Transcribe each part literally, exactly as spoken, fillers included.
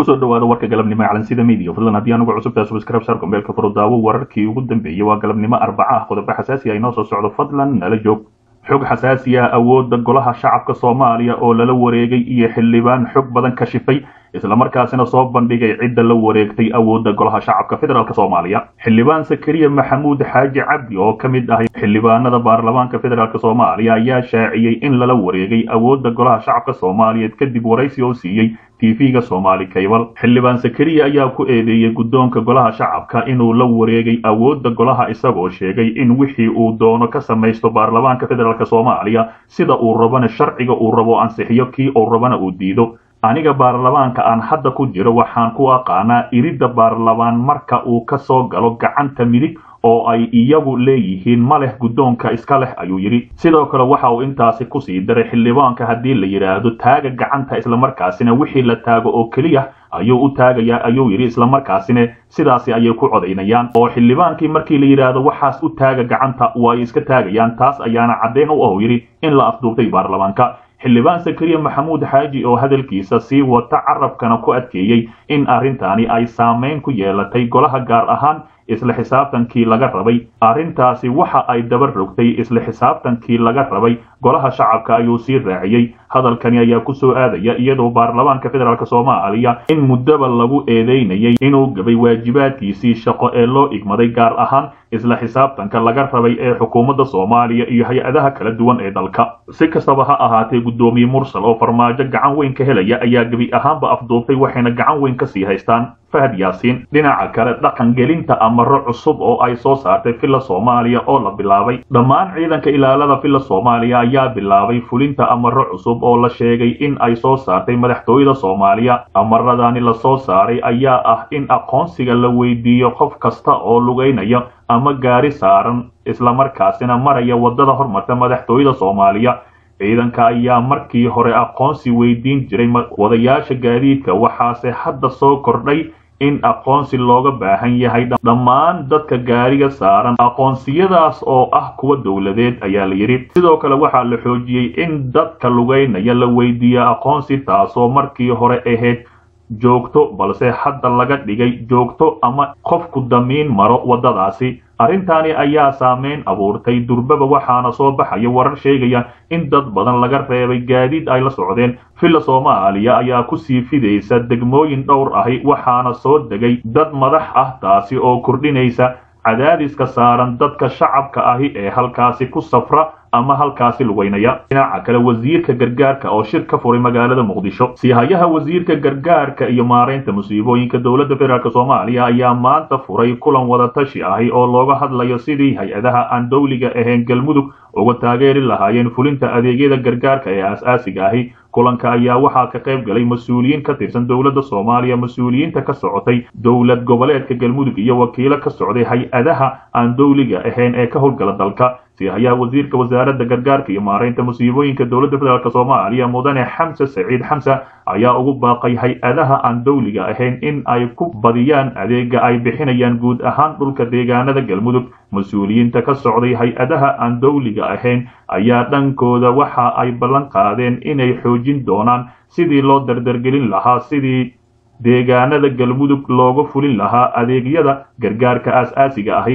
kusoo dhawaada warka galabnimo calansida media fadlan haddii anugu cusub tahay subscribe sar kombeelka furudaawo wararkii ugu dambeeyay waa galabnimo arbaca ah qodobo xasaasi ah inoo soo socdo fadlan nala joog xog xasaasi ah awoodda golaha shacabka Soomaaliya oo lala wareegay iyo xildhibaan xog badan ka shifay isla markaasina soo bandhigay cidda la wareegtay awoodda golaha shacabka federaalka Soomaaliya xildhibaan Sakariya Maxamuud Xaaji Cabdi oo kamid ah xildhibaanada baarlamaanka federaalka Soomaaliya ayaa shaaciyay in lala wareegay awoodda golaha shacabka Soomaaliyeed kadib waraysi oo siiyay T V-ga Somali Cable xildhibaan Sakariya ayaa ku eedeeyay guddoonka golaha shacabka inuu la wareegay awoodda golaha isagoo sheegay in wixii uu doono ka samaysto baarlamaanka federaalka Soomaaliya sida uu rabana sharciga uu rabo ansixiyo kii uu rabana uu diido aniga baarlamaanka aan hadda ku jiro waxaan ku aqaanaa iridda baarlamaan marka uu ka soo galo gacanta midig oo ay iyagu leeyihiin ma leh guddoonka iska leh ayuu yiri sidoo kale waxa uu intaasi ku sii daray xildhibaanka haddii la yiraahdo taaga gacanta isla markaasina wixii la taago oo kaliya ayuu u taagayaa ayuu yiri isla markaasina sidaasi ayay ku codeynayaan oo xildhibaankii markii la yiraahdo waxaas u taaga gacanta way iska taagayaan taas ayaana caddeyn u ah yiri in la afduubtay baarlamaanka xildhibaan Sakariya Maxamuud Xaaji oo hadalkiisa si wata carabkana ku adkeeyay in arrintaani ay saameyn ku yeelatay golaha gaar ahaan isla xisaabtankii laga rabay arrintaasi waxa ay dabar rogtay isla xisaabtankii laga rabay golaha shacabka ayuu sii raaciyay hadalkani ayaa ku soo aadaya iyadoo baarlamaanka federaalka Soomaaliya in muddaba lagu eedeynayay inuu gabay waajibaadkiisii shaqo ee loo igmaday gaar ahaan isla xisaabtanka laga rabay ee xukuumadda Soomaaliya iyo hay'adaha kala duwan ee dalka si kastaba ha ahaatee gudoomiye Mursal oo farmaajo gacan weyn ka helaya ayaa gabi ahaanba afduubtay waxayna gacan weyn ka sii haystaan Fahad Yaasiin dhinaca kale dhaqan gelinta amaro cusub oo ay soo saartay filla Soomaaliya oo la bilaabay dhammaan ciidanka ilaalada filla Soomaaliya ayaa bilaabay fulinta amaro cusub oo la sheegay in ay soo saartay madaxtooyada Soomaaliya amaradani la soo saaray ayaa ah in aqoonsiga la weydiiyo qof kasta oo lugeynaya ama gaari saaran isla markaasina maraya wadada hormarta madaxtooyada Soomaaliya ciidanka ayaa markii hore aqoonsi weydiin jiray wadayaasha gaadiidka waxaase hadda soo kordhay in aqoonsi looga baahan yahay dhammaan dadka gaariga saaran aqoonsiyadaas oo ah kuwa dawladeed ayaa la yiri sidoo kale waxaa la xoojiyay in dadka lugeynaya la weydiiyo aqoonsi taasoo markii hore ahayd joogto balse hadda laga dhigay joogto ama qofku damiin maro wadadaasi arrintaani ayaa saameyn abuurtay durbaba waxaana soo baxaya warar sheegaya in dad badan laga reebay gaadiid ay la socdeen filla Soomaaliya ayaa ku sii fidaysa degmooyin dhowr ahi waxaana soo degay dad madax ah taasi oo kordhinaysa cadaadiska saaran dadka shacabka ahi ee halkaasi ku safra ama halkaasi lugeynaya dhinaca kale wasiirka gargaarka oo shir ka furay magaalada Muqdisho sihayaha wasiirka gargaarka iyo maareynta musiibooyinka dawladda federaalka Soomaaliya ayaa maanta furay kulan wada tashi ahi oo looga hadlayo sidii hay'adaha aan dawliga ahayn galmudug uga taageeri lahaayeen fulinta adeegyada gargaarka ee aasaasiga ahi kulanka ayaa waxaa ka qayb galay mas'uuliyiin ka tirsan dawladda Soomaaliya mas'uuliyiinta ka socotay dawlad goboleedka galmudug iyo wakiilo ka socday hay'adaha aan dawliga ahayn ee ka howlgala dalka sihayaha wasiirka wasaaradda gargaarka iyo maareynta musiibooyinka dawladda federaalka Soomaaliya mudane Xamse Saciid Xamse ayaa ugu baaqay hay'adaha aan dawliga ahayn in ay ku badiyaan adeega ay bixinayaan guud ahaan dhulka deegaanada galmudug mas'uuliyiinta ka socday hay'adaha aan dawliga ahayn ayaa dhankooda waxa ay ballan qaadeen inay xoojin doonaan sidii loo dardargelin lahaa sidii deegaanada galmudug looga fulin lahaa adeegyada gargaarka aasaasiga ahi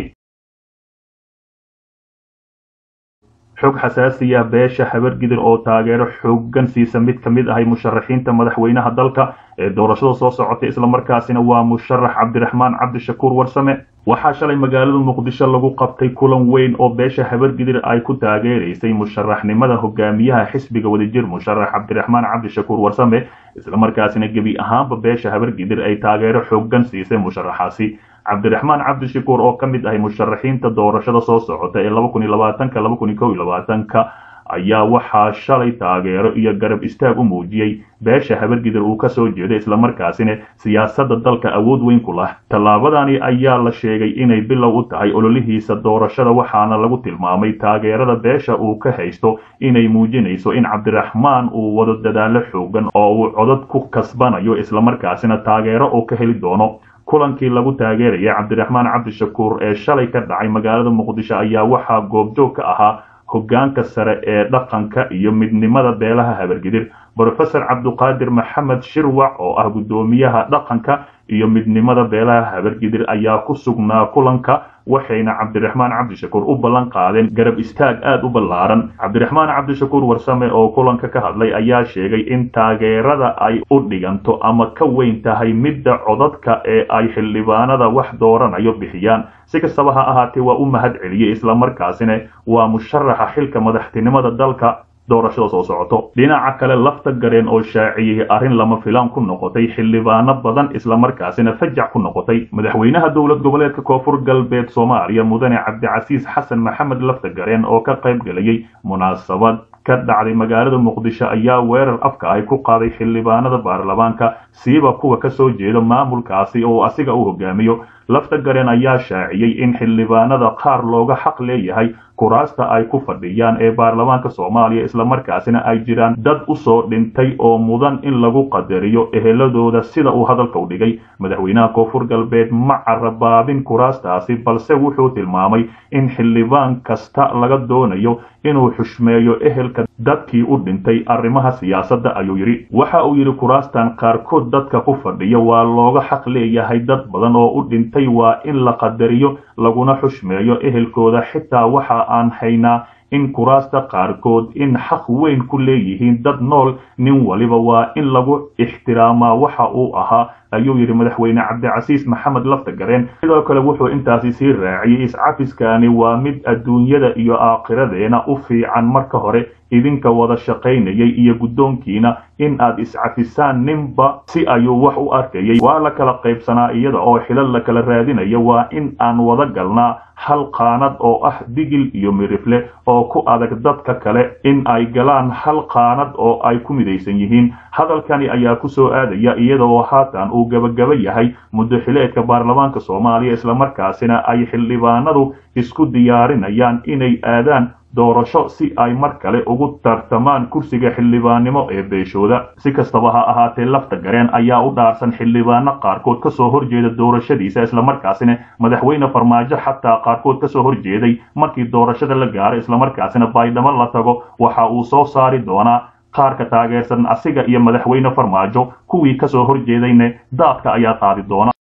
xog xasaasi ah beesha habargidir oo taageero xooggan siisa mid kamid ah musharaxiinta madaxweynaha dalka ee doorashada soo socotay isla markaasina waa musharax Cabdiraxmaan Cabdishakuur Warsame waxaa shalay magaalada Muqdisho lagu qabtay kulan weyn oo beesha habargidir ay ku taageereysay musharaxnimada hogaamiyaha xisbiga wadajir musharax Cabdiraxmaan Cabdishakuur Warsame isla markaasina gabi ahaanba beesha habargidir ay taageero xooggan siisay musharaxaasi Cabdiraxmaan Cabdishakuur oo kamid ah musharaxiinta doorashada soo socota ee laba kun iyo labaatan ka laba kun iyo kow iyo labaatan ka ayaa waxaa shalay taageero iyo garab istaag u muujiyay beesha habargidir uu ka soo jeeday isla markaasina siyaasadda dalka awood weyn ku leh tallaabadani ayaa la sheegay inay bilow u tahay ololihiisa doorashada waxaana lagu tilmaamay taageerada beesha uu ka haysto inay muujinayso in Cabdiraxmaan uu wado dadaalo xooggan oo uu codad ku kasbanayo isla markaasina taageero oo ka heli doono kulankii lagu taageerayay Cabdiraxmaan Cabdishakuur ee shalay ka dhacay magaalada Muqdisho ayaa waxaa goobjoog ka ahaa hoggaanka sare ee dhaqanka iyo midnimada beelaha habargidir brofesor cabduqaadir maxamed shirwac oo ah guddoomiyaha dhaqanka iyo midnimada beelaha habargidir ayaa ku sugnaa kulanka waxayna cabdiraxmaan cabdishakuur u ballan qaadeen garab istaag aad u ballaaran cabdiraxmaan cabdishakuur warsame oo kulanka ka hadlay ayaa sheegay in taageerada ay u dhiganto ama ka weyn tahay midda codadka ee ay xildhibaanada wax dooranayo bixiyaan si kastaba ha ahaatee waa u mahad celiyey islamarkaasina waa musharaxa xilka madaxtinimada dalka doorashada soo socoto dhinaca kale lafta gareen oo shaaciyey arrin lama filaan ku noqotay xildhibaano badan islamarkaasina fajac ku noqotay madaxweynaha dowlad goboleedka koonfur galbeed soomaaliya mudane cabdicasiis xasan maxamed lafta gareen oo ka qayb galayay munaasabad ka dhacday magaalada muqdisho ayaa weerar afka ay ku qaaday xildhibaanada baarlamaanka siiba kuwa ka soo jeeda maamulkaasi oo asiga u hogaamiyo lafta gareen ayaa shaaciyey in xildhibaanada qaar looga xaq leeyahay kuraasta ay ku fadhiyaan ee baarlamaanka soomaaliya islamarkaasina ay jiraan dad u soo dhintay oo mudan in lagu qadariyo eheladooda sida uu hadalka u dhigay madaxweynaha koonfur galbeed ma carabaabin kuraastaasi balse wuxuu tilmaamay in xildhibaan kasta laga doonayo inuu xushmeeyo ehelka dadkii u dhintay arrimaha siyaasadda ayuu yidhi waxa uu yidhi kuraastan qaarkood dadka ku fadhiya waa looga xaq leeyahay dad badan oo u dhintay waa in la qadariyo laguna xushmeeyo ehelkooda xitaa waxa aan haynaa in kuraasta qaarkood in xaq weyn ku leeyihiin dad nool nin waliba waa in lagu ixtiraamaa waxa uu ahaa ayuu yidhi madaxweyne cabdicasiis maxamed lafta gareen sidoo kale wuxuu intaasi sii raaciyey iscafiskani waa mid adduunyada iyo aakhiradeena u fiican marka hore idinka wada shaqaynayay iyo guddoonkiina in aad iscafisaan ninba si ayuu wax u arkayay waa la kala qaybsanaa iyada oo xilal la kala raadinaya waa in aan wada galnaa hal qaanad oo ah digil iyo mirifle oo ku adag dadka kale in ay galaan hal qaanad oo ay ku midaysan yihiin hadalkani ayaa ku soo aadaya iyada oo haatan uu gabagaba yahay muddo xileedka baarlamaanka soomaaliya islamarkaasina ay xildhibaanadu isku diyaarinayaan inay aadaan doorasho si ay mar kale ugu tartamaan kursiga xildhibaannimo ee beeshooda si kastaba ha ahaatee lafta gareen ayaa u dhaarsan xildhibaano qaarkood ka soo horjeeda doorashadiisa islamarkaasina madaxweyne farmaajo xataa qaarkood ka soo horjeeday markii doorashada la gaaro islamarkaasina baydhabo la tago waxa uu soo saari doonaa qaarka taageersan asiga iyo madaxweyne farmaajo kuwii ka soo horjeedayna daadka ayaa qaadi doona